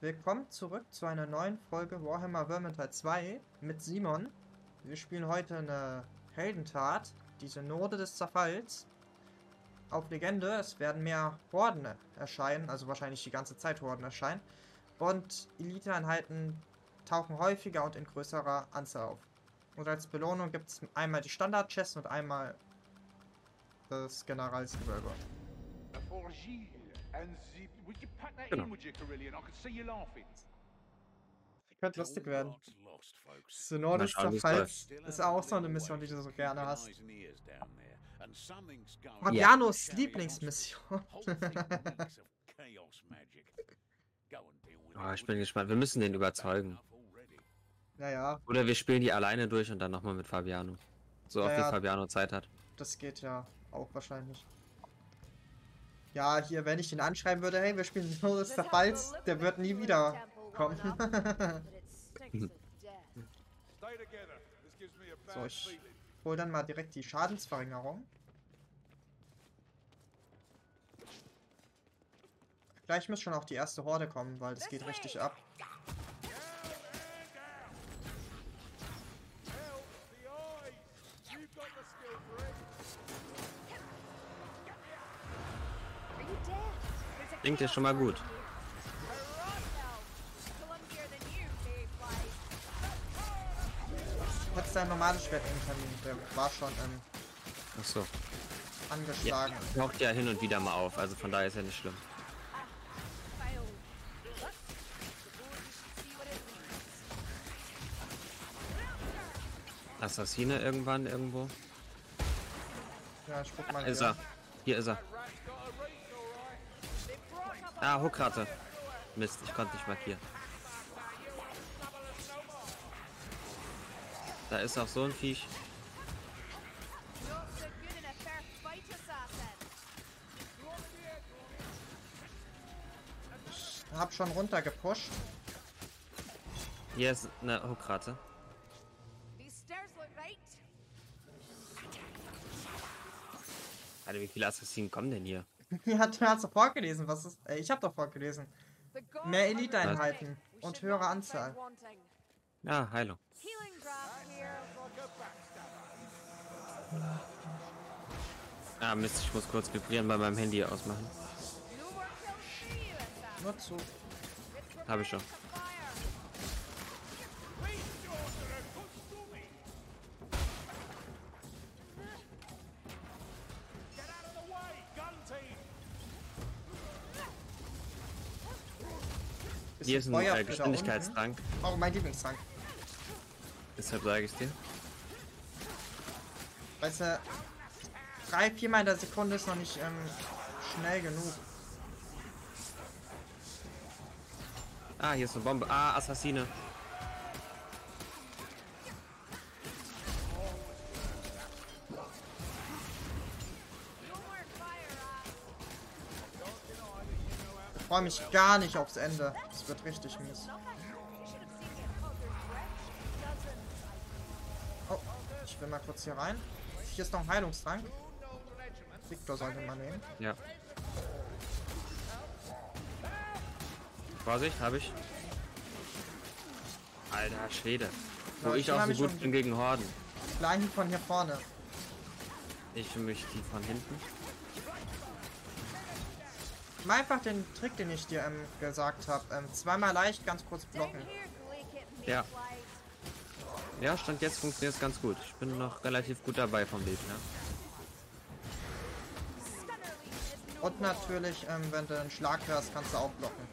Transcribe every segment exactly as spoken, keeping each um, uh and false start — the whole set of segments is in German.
Willkommen zurück zu einer neuen Folge Warhammer Vermintide zwei mit Simon. Wir spielen heute eine Heldentat, die Synode des Zerfalls. Auf Legende, es werden mehr Horden erscheinen, also wahrscheinlich die ganze Zeit Horden erscheinen. Und Elite-Einheiten tauchen häufiger und in größerer Anzahl auf. Und als Belohnung gibt es einmal die Standard-Chests und einmal das Generalsgewölbe. Genau. Könnte lustig werden. Synode Mal des schauen, wie es Zerfalls ist auch so eine Mission, die du so gerne hast. Ja. Fabianos Lieblingsmission. Oh, ich bin gespannt. Wir müssen den überzeugen. Naja, Oder wir spielen die alleine durch und dann nochmal mit Fabiano. So oft Ja, wie ja. Fabiano Zeit hat. das geht ja auch wahrscheinlich. Ja, hier, wenn ich ihn anschreiben würde, hey, wir spielen Synode des Zerfalls, der wird nie wieder kommen. So, ich hol dann mal direkt die Schadensverringerung. Gleich muss schon auch die erste Horde kommen, weil das geht richtig ab. Klingt ja schon mal gut. Hat sein normales Schwert im Termin, der war schon ähm, Ach so. Ja, angeschlagen. taucht ja hin und wieder mal auf, also von daher ist ja nicht schlimm. Assassine irgendwann irgendwo? Ja, ich guck mal. Ist Hier. er. Hier ist er. Ah, Huckrate. Mist, ich konnte nicht markieren. Da ist auch so ein Viech. Ich hab schon runter gepusht. Hier ist eine Huckrate. Alter, wie viele Assassinen kommen denn hier? Hier hat er doch vorgelesen, was ist. Äh, ich hab doch vorgelesen. Mehr Elite-Einheiten und höhere Anzahl. Ja, Heilung. Ah, Mist, ich muss kurz vibrieren bei meinem Handy ausmachen. Nur zu. Habe ich schon. Hier ist ein Feuer äh, für da Geschwindigkeitstrank. unten. Oh, mein Lieblingstrank. Deshalb sage ich dir. Weißt du, drei, viermal in der Sekunde ist noch nicht ähm, schnell genug. Ah, hier ist eine Bombe. Ah, Assassine. Ich freue mich gar nicht aufs Ende. Es wird richtig mies. Oh, ich will mal kurz hier rein. Hier ist noch ein Heilungstrank. Victor sollte man nehmen. Ja. Vorsicht, habe ich. Alter Schwede. Wo Ja, ich ich auch hab so mich gut schon- bin gegen Horden. Gleich von hier vorne. Ich für mich die von hinten. Mal einfach den Trick, den ich dir ähm, gesagt habe. Ähm, zweimal leicht, ganz kurz blocken. Ja. Ja, Stand jetzt funktioniert es ganz gut. Ich bin noch relativ gut dabei vom Gegner. Und natürlich, ähm, wenn du einen Schlag hörst, kannst du auch blocken.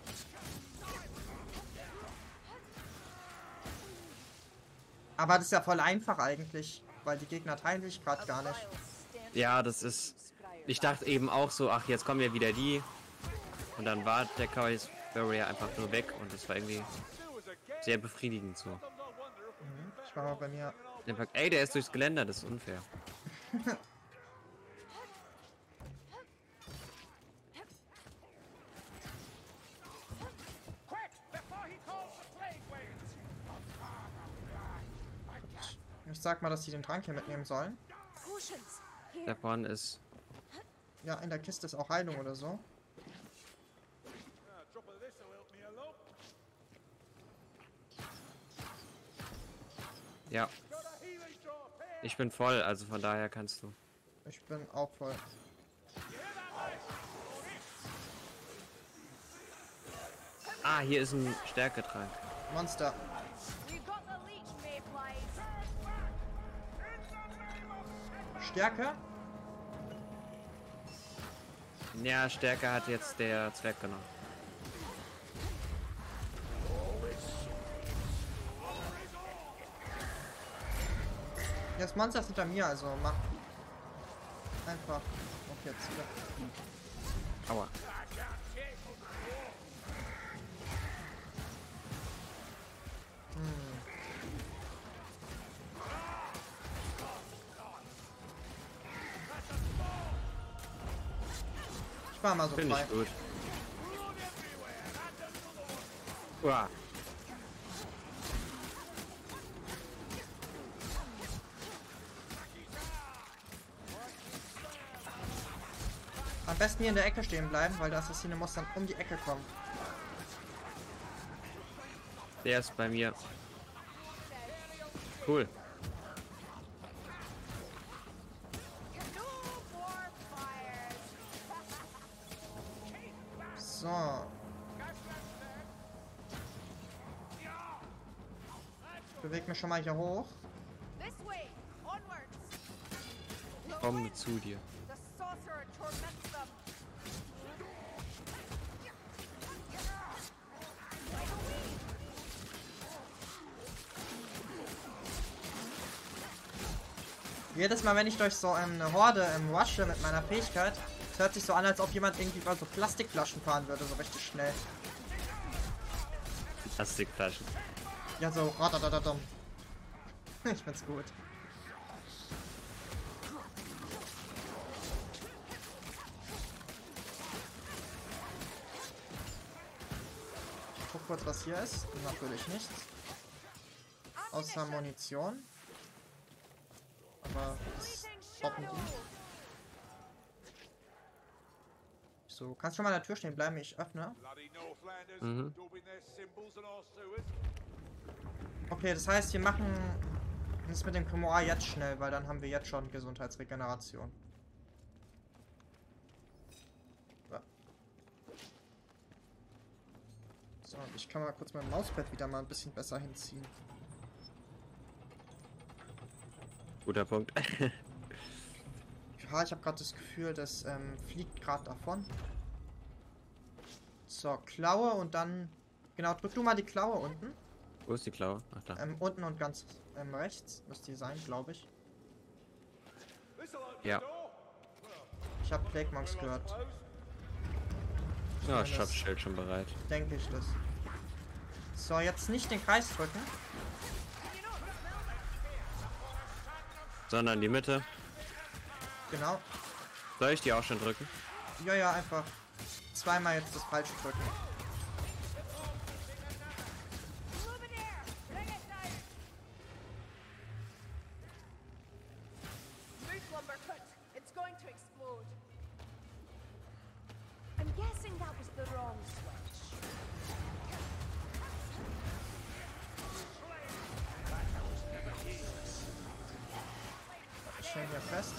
Aber das ist ja voll einfach eigentlich, weil die Gegner teilen sich gerade gar nicht. Ja, das ist... Ich dachte eben auch so, ach, jetzt kommen ja wieder die. Und dann war der Chaos Barrier einfach nur weg und das war irgendwie sehr befriedigend so. Mhm. Ich war mal bei mir. Einfach, ey, der ist durchs Geländer, das ist unfair. Ich sag mal, dass die den Trank hier mitnehmen sollen. Da vorne ist... Ja, in der Kiste ist auch Heilung oder so. Ja. Ich bin voll, also von daher kannst du. Ich bin auch voll. Ah, hier ist ein Stärketrank. Monster. Stärke? Ja, Stärke hat jetzt der Zwerg genommen. Das Monster ist hinter mir, also mach einfach auf jetzt. Aua. Hm. Ich war mal so Finde frei. ich gut. Uah. Am besten hier in der Ecke stehen bleiben, weil der Assassine muss dann um die Ecke kommen. Der ist bei mir. Cool. So. Ich bewege mich schon mal hier hoch. Komme zu dir. Jedes Mal, wenn ich durch so eine Horde im rushe mit meiner Fähigkeit, es hört sich so an, als ob jemand irgendwie über so Plastikflaschen fahren würde, so richtig schnell. Plastikflaschen. Ja, so. Radadadadum. Ich find's gut. Ich guck kurz, was hier ist. Natürlich nichts. Außer Munition. Aber das hoffen die. So, kannst du mal an der Tür stehen bleiben? Ich öffne. Mhm. Okay, das heißt, wir machen das mit dem Grimoire jetzt schnell, weil dann haben wir jetzt schon Gesundheitsregeneration. Ja. So, ich kann mal kurz mein Mauspad wieder mal ein bisschen besser hinziehen. Guter Punkt. Ja, ich habe gerade das Gefühl, das ähm, fliegt gerade davon. So, Klaue und dann... Genau, drück du mal die Klaue unten. Wo ist die Klaue? Ach da. Ähm, unten und ganz ähm, rechts müsste die sein, glaube ich. Ja. Ich habe Plague Monks gehört. Ja, Schatzschild schon bereit. Denke ich das. So, jetzt nicht den Kreis drücken. Sondern die Mitte. Genau. Soll ich die auch schon drücken? Ja, ja, einfach zweimal jetzt das falsche drücken. Ich hänge hier fest.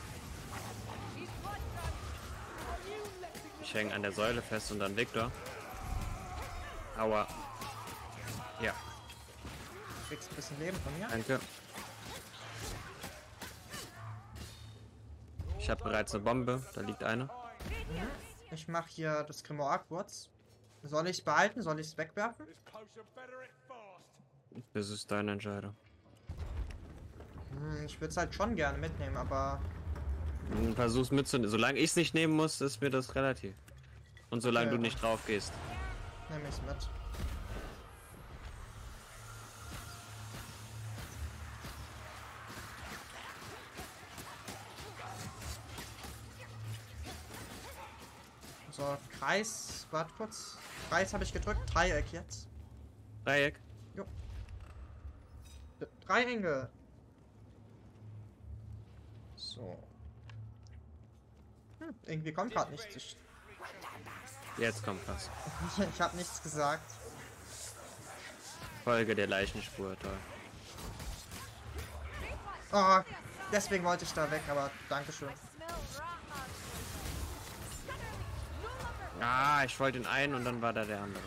Ich hänge an der Säule fest und dann Victor. Aua. Ja, Du kriegst ein bisschen Leben von mir. danke. Ich habe bereits eine Bombe. Da liegt eine. Ich mache hier das Grimoire kurz. Soll ich es behalten? Soll ich es wegwerfen? Das ist deine Entscheidung. Hm, ich würde es halt schon gerne mitnehmen, aber... Hm, Versuch's mitzunehmen. Solange ich es nicht nehmen muss, ist mir das relativ. Und solange Okay. du nicht drauf gehst. Nehme ich es mit. So, Kreis, warte kurz. Kreis habe ich gedrückt, Dreieck jetzt. Dreieck. Jo. D- Dreiecke. So. Hm, irgendwie kommt gerade nichts. Ich Jetzt kommt was. Ich habe nichts gesagt. Folge der Leichenspur, toll. Oh, deswegen wollte ich da weg, aber Dankeschön. Ah, ich wollte den einen und dann war da der andere.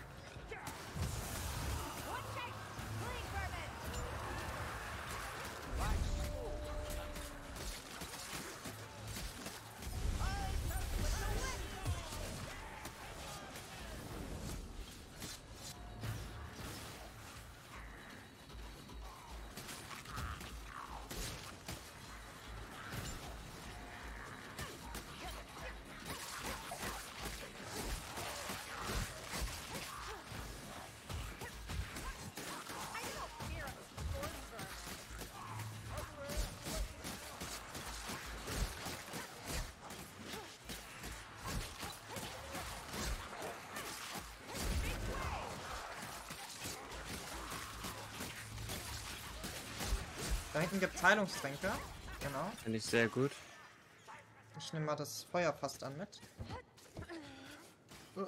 Da hinten gibt es Heilungstränke. Genau. Finde ich sehr gut. Ich nehme mal das Feuer fast an mit. Uh.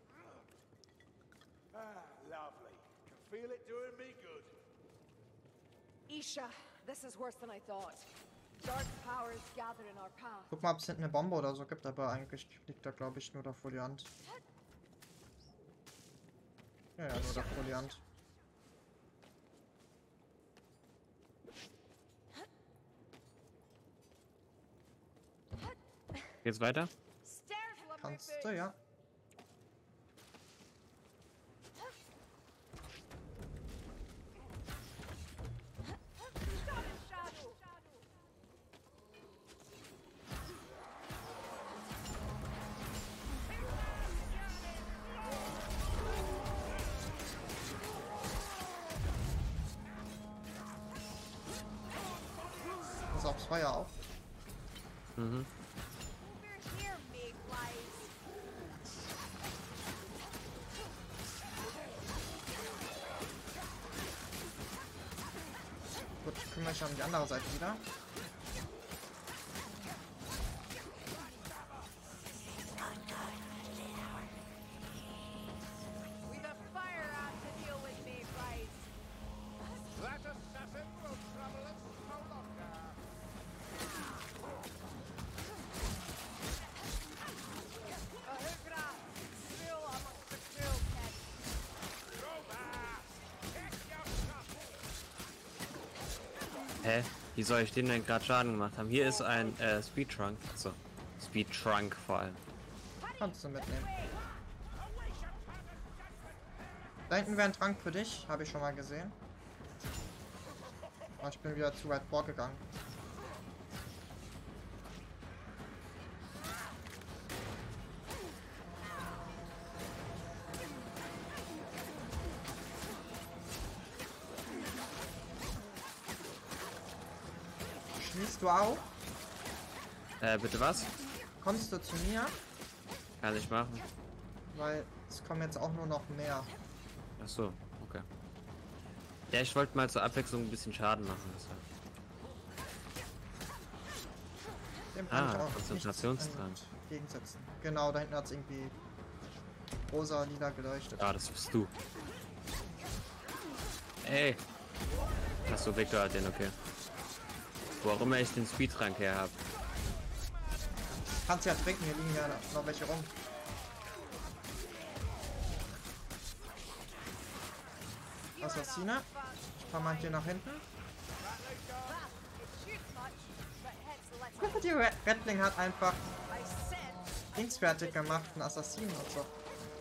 Ah, lovely. Can feel it doing me good. Isha, this is worse than I thought. Dark powers gather in our path. Guck mal, ob es hinten eine Bombe oder so gibt, aber eigentlich liegt da, glaube ich, nur der Foliant. Ja, ja, nur der Foliant. Geht's weiter? Stairs will have Kannst moved. du, ja. Stop in shadow. Pass aufs Feuer auf. Mhm. Over here, mayflies. Gut, ich kümmere mich um die andere Seite wieder. We've a fire out to deal with, mayflies. That assassin will trouble us no longer. A hoogra. Still amongst the cruel cat. Hä? Wie soll ich den denn gerade Schaden gemacht haben? Hier ist ein äh, Speed Trunk. Achso. Speed Trunk vor allem. Kannst du mitnehmen. Da hinten wäre ein Trank für dich, habe ich schon mal gesehen. Aber ich bin wieder zu weit vorgegangen. Schließt du auch? Äh, bitte was? Kommst du zu mir? Kann ich machen. Weil es kommen jetzt auch nur noch mehr. Achso, okay. Ja, ich wollte mal zur Abwechslung ein bisschen Schaden machen. Deshalb. Dem kann Ah, ich auch Konzentrationstrank. nichts entgegensetzen. Genau, da hinten hat es irgendwie rosa, lila geleuchtet. Ah, das bist du. Ey! Achso, Victor hat den, okay. Wo auch immer ich den Speedtrank her habe. Kannst ja trinken, hier liegen ja noch welche rum. Assassine. Ich fahr mal hier nach hinten. It shoots much, but hits little. Guck mal, die Red Rattling hat einfach I said, Dingsfertig gemacht, einen Assassinen und so.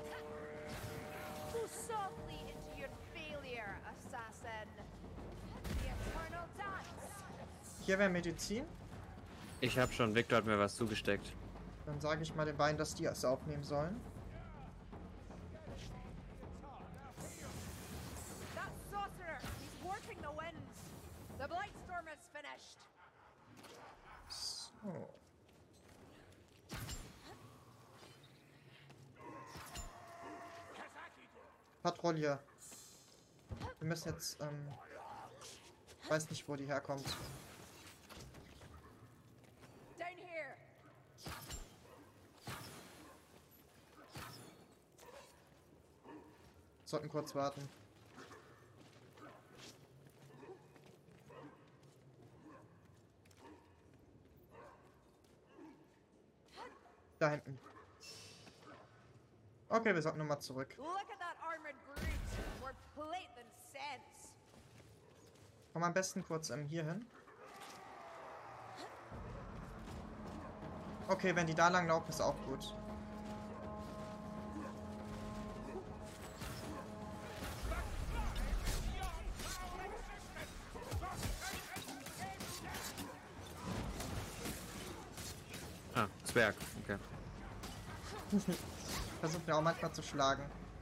go softly into your failure, assassin. The eternal dance. Hier wäre Medizin. Ich habe schon, Victor hat mir was zugesteckt. Dann sage ich mal den beiden, dass die es aufnehmen sollen. That sorcerer, he's warping the winds. The Blightstorm is finished. So. Patrouille. Wir müssen jetzt, ähm... ich weiß nicht, wo die herkommt. Down here. Sollten kurz warten. Da hinten. Okay, wir sollten nochmal zurück. Look at that armored brute. More plate than sense. Komm am besten kurz ähm, hier hin. Okay, wenn die da lang laufen, ist auch gut. Ah, Zwerg, okay. Versucht mir auch manchmal zu schlagen.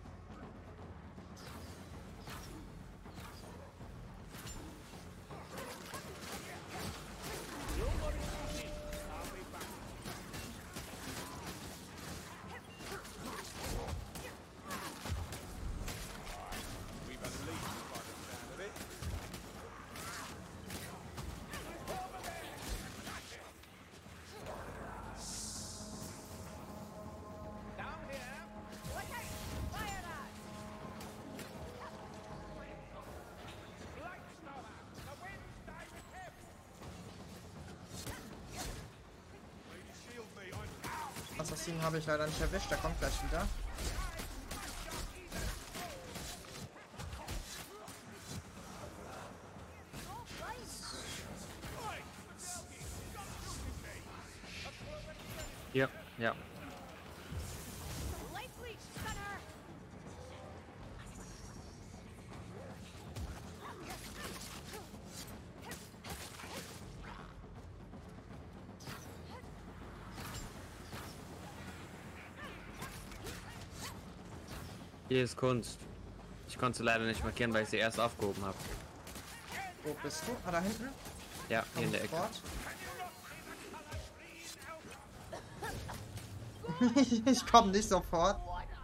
Assassinen habe ich leider nicht erwischt, der kommt gleich wieder. Hier, ja. Light leech, stunner. Hier ist Kunst. Ich konnte sie leider nicht markieren, weil ich sie erst aufgehoben habe. Wo bist du? Ah, da hinten? Ja, hier in Komm der Ecke. sofort. Ich komme nicht sofort.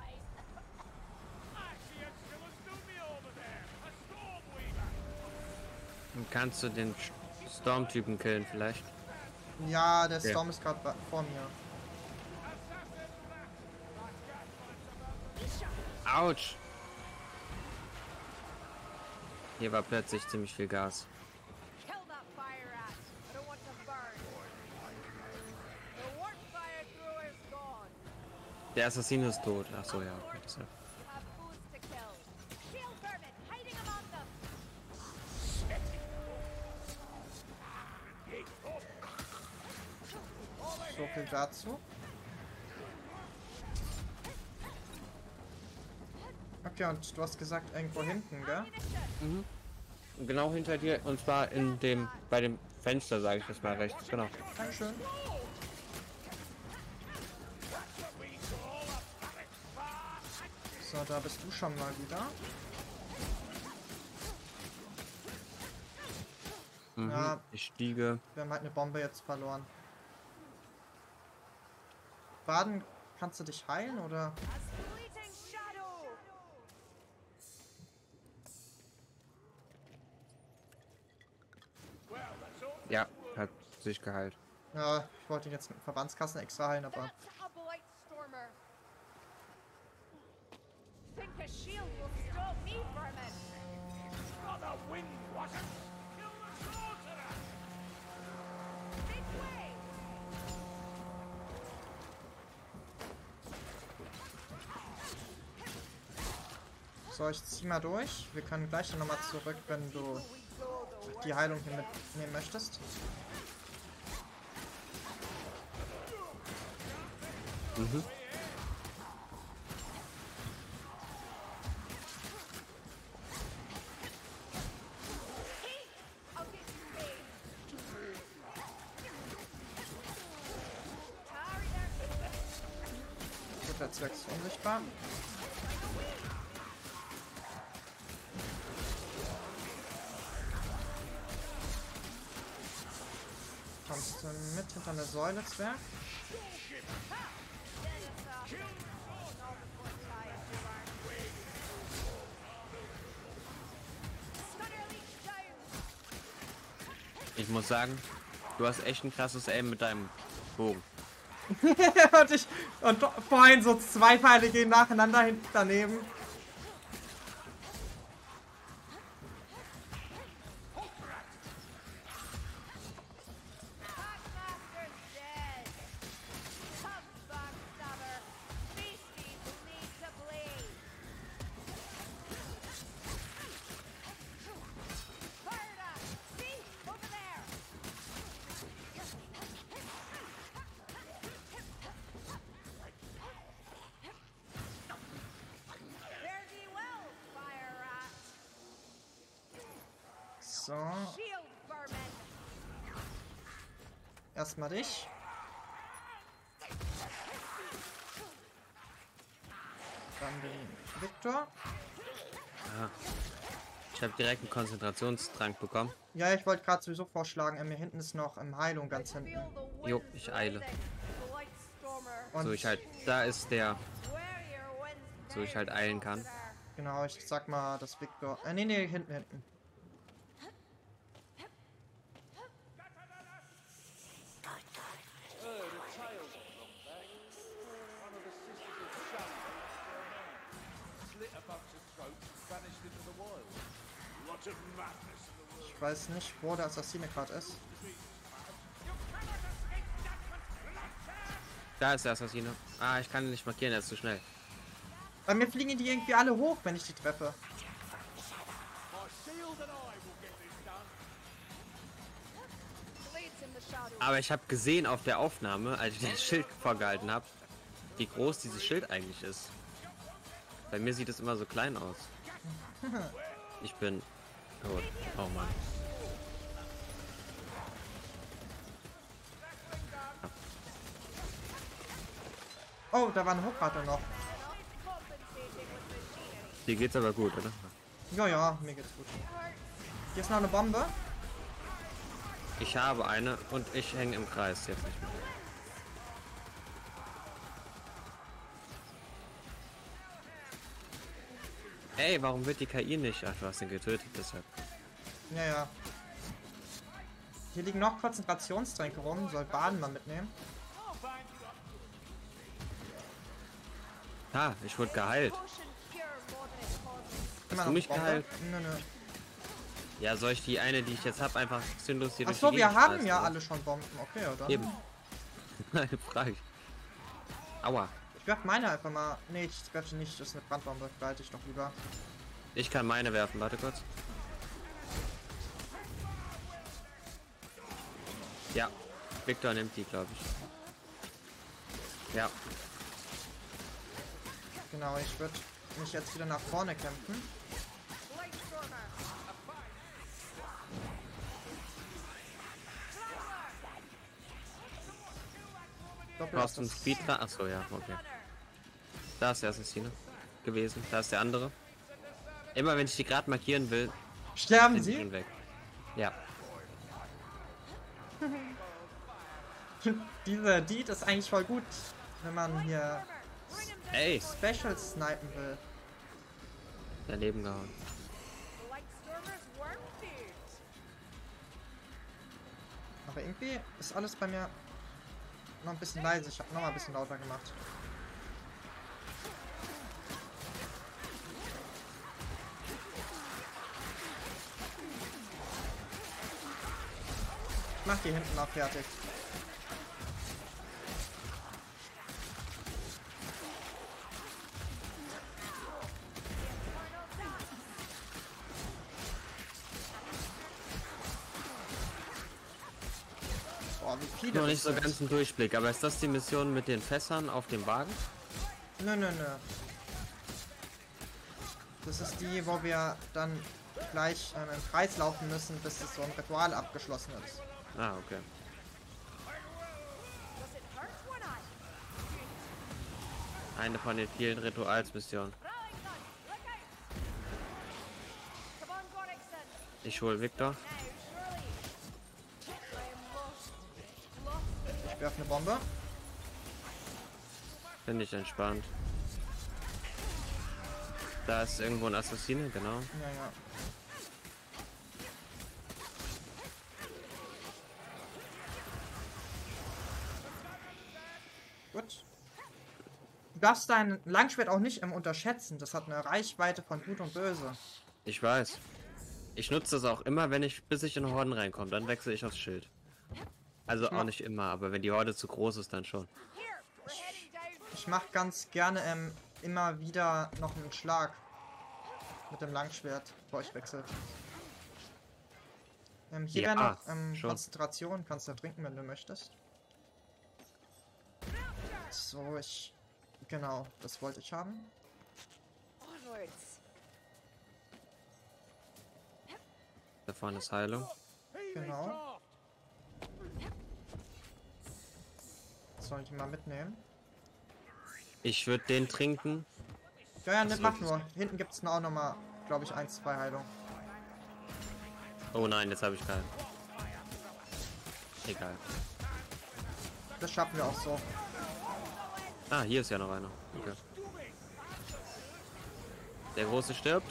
Und kannst du den Storm-Typen killen vielleicht? Ja, der Okay. Storm ist gerade vor mir. Autsch! Hier war plötzlich ziemlich viel Gas. Kill that fire rat. I don't want to burn. The warp fire thrower is gone. Der Assassin ist tot. Ach so, ja. Okay, deshalb. You have foes to kill. Shield vermin hiding among them. So viel dazu. Okay, und du hast gesagt, irgendwo hinten, gell? Ammunition. Genau hinter dir, und zwar in dem, bei dem Fenster, sage ich das mal rechts. Genau. Dankeschön. So, da bist du schon mal wieder. Mhm. Ja. Ich stiege. Wir haben halt eine Bombe jetzt verloren. Baden, kannst du dich heilen, oder? A fleeting shadow. Ja, hat sich geheilt. Ja, ich wollte ihn jetzt mit Verbandskassen extra heilen, aber... That's a blight stormer. Think a shield will stop me, vermin. Brother wind wasn't. Kill the sorcerer. This way. So, ich zieh mal durch. Wir können gleich dann nochmal zurück, wenn du We go the die Heilung hier mitnehmen möchtest. Mhm. I'll get you paid. Tarry there. Gut, der Zwerg ist unsichtbar. Kommst du mit hinter der Säule, Zwerg? Ich muss sagen, du hast echt ein krasses Aim mit deinem Bogen. und ich und vorhin so zwei Pfeile gehen nacheinander hinten daneben. So, Shield vermin. erstmal dich. Dann den Victor. Ah. Ich habe direkt einen Konzentrationstrank bekommen. Ja, ich wollte gerade sowieso vorschlagen, äh, mir hinten ist noch ähm, Heilung ganz hinten. Feel the Jo, winds ich eile. rising. The Lightstormer. Und So ich halt, da ist der, Swear your winds so ich halt eilen kann. genau, ich sag mal, dass Victor. Äh, nee, nee, hinten, hinten. Slit a bunch of throats and vanished into the wild. Lot of madness in the world. Ich weiß nicht, wo der Assassine gerade ist. Da ist der Assassine. Ah, ich kann ihn nicht markieren, er ist zu schnell. Bei mir fliegen die irgendwie alle hoch, wenn ich die treffe. My shield and I will get this done. Blades in the shadow. Aber ich habe gesehen auf der Aufnahme, als ich das Schild vorgehalten habe, wie groß dieses Schild eigentlich ist. Bei mir sieht es immer so klein aus. Ich bin tot. Oh Mann. Oh, da war eine Hochkarte noch. Compensating with machinery. Dir geht's aber gut, oder? Ja, ja, mir geht's gut. Hier ist noch eine Bombe. Ich habe eine und ich hänge im Kreis jetzt nicht mehr. Ey, warum wird die K I nicht? Ach, du hast ihn getötet, deshalb. Ja, ja. Hier liegen noch Konzentrationstränke rum. Soll Baden mal mitnehmen. Ha, ich wurde geheilt. Potion cure more than it causes. Immer du mich Bombe. geheilt? Nö, nö. Ja, soll ich die eine, die ich jetzt habe, einfach sinnlos hier durch Achso, die wir Gegend haben schmeißen, ja oder? alle schon Bomben. Okay, oder? Eben. Eine Frage. Aua. Ich werf meine einfach mal. Nee, ich werf sie nicht. Das ist eine Brandbombe. Behalte ich doch lieber. Ich kann meine werfen, warte kurz. Ja, Victor nimmt die, glaube ich. Ja, Genau, ich würde mich jetzt wieder nach vorne kämpfen. Lightstormer. Doppel brauchst du einen das- Speedrun? Achso, ja, okay. Da ist der Assassine gewesen, da ist der andere. Immer wenn ich die gerade markieren will, Sterben sind sie sie? schon weg. Ja, Diese Deed ist eigentlich voll gut, wenn man hier ey, Special snipen will. daneben gehauen. Lightstormer's wormbeard. Aber irgendwie ist alles bei mir noch ein bisschen leise. Ich habe noch mal ein bisschen lauter gemacht. Ich mach die hinten noch fertig. Boah, wie viele Noch das nicht so sind. ganz ein Durchblick, aber ist das die Mission mit den Fässern auf dem Wagen? Nö, nö, nö. Das ist die, wo wir dann gleich ähm, im Kreis laufen müssen, bis das so ein Ritual abgeschlossen ist. Ah, okay. Does it hurt when I? Eine von den vielen Ritualsmissionen. Rallying gun. Look out. Come on, Gorixon. Ich hol Victor. Now, surely. I am lost. Lost. Ich werfe eine Bombe. Finde ich entspannt. Da ist irgendwo ein Assassine, genau. Ja, ja. Gut. Du darfst dein Langschwert auch nicht ähm, unterschätzen. Das hat eine Reichweite von Gut und Böse. Ich weiß. Ich nutze das auch immer, wenn ich, bis ich in Horden reinkomme. Dann wechsle ich aufs Schild. Also auch nicht immer, aber wenn die Horde zu groß ist, dann schon. Here, we're heading down. Ich mache ganz gerne ähm, immer wieder noch einen Schlag mit dem Langschwert, bevor ich wechselt. Ähm, hier Ja, wäre noch ähm, schon. Konzentration. Kannst du trinken, wenn du möchtest. So, ich... Genau, das wollte ich haben. Onwards. Da vorne ist Heilung. Genau. Soll ich mal mitnehmen? Ich würde den trinken. Ja, ja, Ach ne, so, mach das- nur. Hinten gibt es auch nochmal, glaube ich, eins, zwei Heilung. Oh nein, jetzt habe ich keinen. Egal. Das schaffen wir auch so. Ah, hier ist ja noch einer. Okay. Der Große stirbt.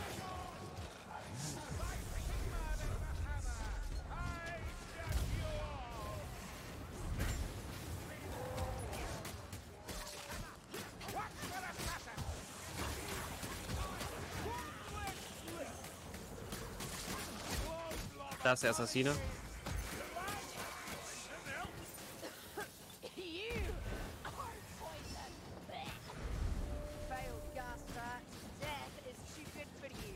Da ist der Assassine. You are poison. Failed gas rat. Death is too good for you.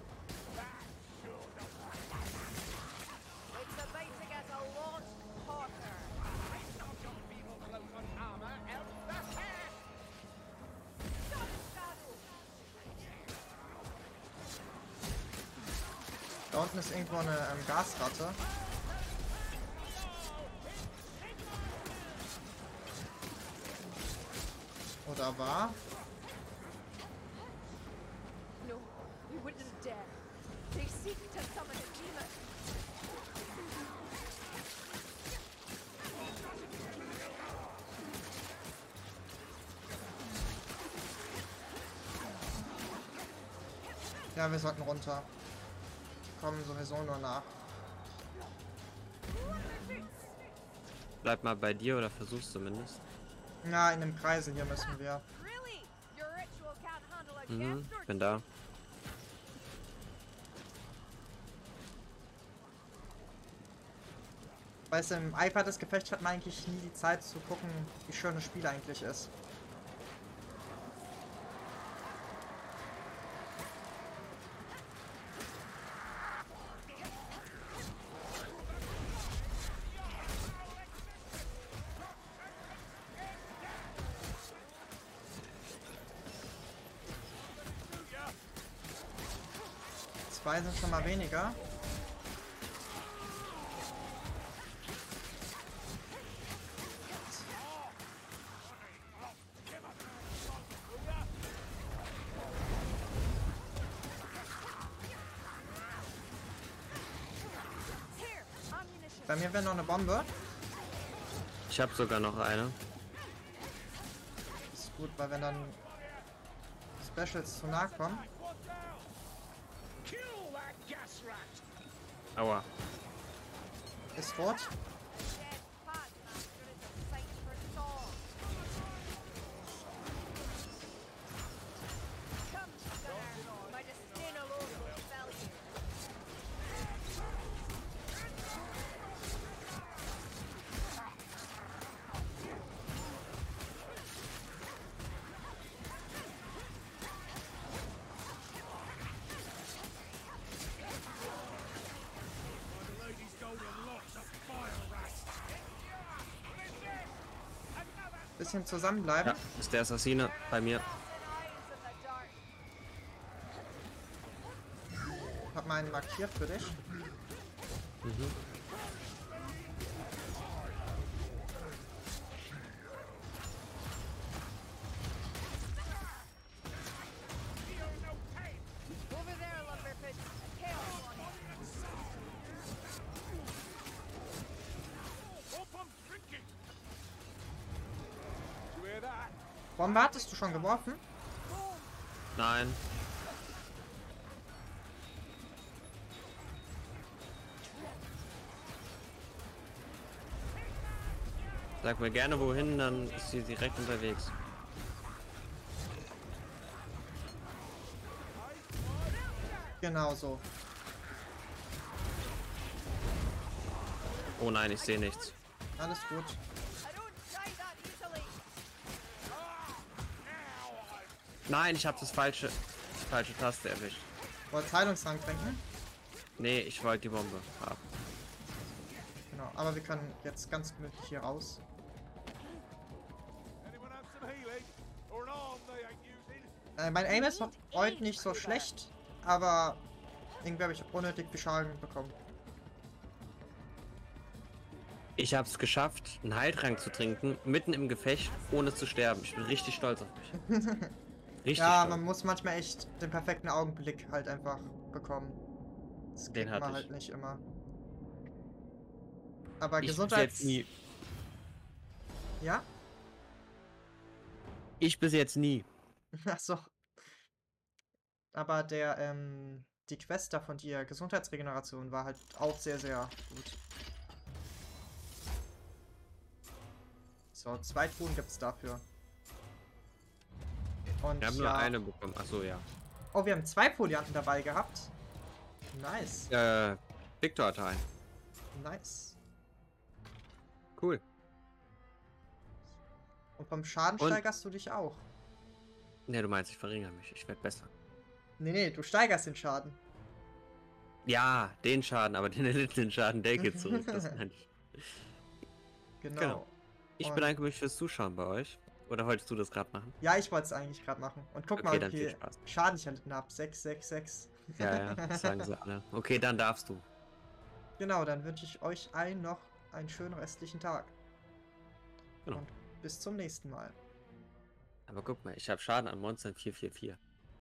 It's the basic as a launch Parker. Da unten ist irgendwo eine ähm, Gasratte. Oder war? No, we wouldn't dare. They seek to summon a demon. Ja, wir sollten runter. Kommen sowieso nur nach. Bleib mal bei dir oder versuch's zumindest. Na, in dem Kreisel hier müssen wir. Really? Your ritual can't handle a Mhm, guest or bin da. Weißt du, im Eifer des Gefechts hat man eigentlich nie die Zeit zu gucken, wie schön das Spiel eigentlich ist. Zwei sind schon mal weniger. here. Ammunition. Bei mir wäre noch eine Bombe. Ich habe sogar noch eine. Ist gut, weil wenn dann Specials zu nahe kommen. Kill that gas rat! Aua. Ist tot. Dead Padmaster is a sight for song. Come, Gunnar. My disdain alone will fell you. The lady's golden locks of fire rats! Bisschen zusammenbleiben. Ja, ist der Assassine bei mir. Eyes in the dark. Hab mal einen markiert für dich. Mhm. Over there, Lumberfish. Chaos on it. Hope I'm drinking! You hear that? Bombe hattest du schon geworfen? Nein. Sag mir gerne wohin, dann ist sie direkt unterwegs. Genau so. Oh nein, ich sehe nichts. Alles gut. I don't die that easily. Nein, ich habe das falsche, die falsche Taste erwischt. Wolltest Heilungsrang trinken? Nee, ich wollte die Bombe haben. Genau, aber wir können jetzt ganz gemütlich hier raus. Anyone have some healing? Or an arm they ain't using? Äh, mein Aim ist heute nicht so schlecht, aber irgendwie habe ich unnötig viel Schaden bekommen. Ich habe es geschafft, einen Heiltrank zu trinken, mitten im Gefecht, ohne zu sterben. Ich bin richtig stolz auf mich. Richtig Ja, stolz. man muss manchmal echt den perfekten Augenblick halt einfach bekommen. Das Den kriegt hatte man ich. halt nicht immer. Aber Ich bis Gesundheits... jetzt nie. Ja? Ich bis jetzt nie. Achso. Aber der, ähm, die Quest da von dir, Gesundheitsregeneration, war halt auch sehr, sehr gut. So, zwei Truhen gibt's dafür. Und Wir haben nur ja. eine bekommen. Achso, ja. Oh, wir haben zwei Folianten dabei gehabt. Nice. Äh, Victor hatte einen. Nice. Cool. Und vom Schaden Und- steigerst du dich auch. Ne, du meinst, ich verringere mich. Ich werde besser. Nee, nee, du steigerst den Schaden. Ja, den Schaden, aber den erlittenen Schaden, der geht zurück. Das meine ich. Genau. Genau. Ich Und- bedanke mich fürs Zuschauen bei euch. Oder wolltest du das gerade machen? Ja, ich wollte es eigentlich gerade machen. Und guck Okay, mal, dann wie viel viel Spaß. Schaden ich erlitten habe. sechs, sechs, sechs. Ja, ja, das sagen sie alle. Okay, dann darfst du. Genau, dann wünsche ich euch allen noch einen schönen restlichen Tag. Genau. Und bis zum nächsten Mal. Aber guck mal, ich habe Schaden an Monstern vier vier vier.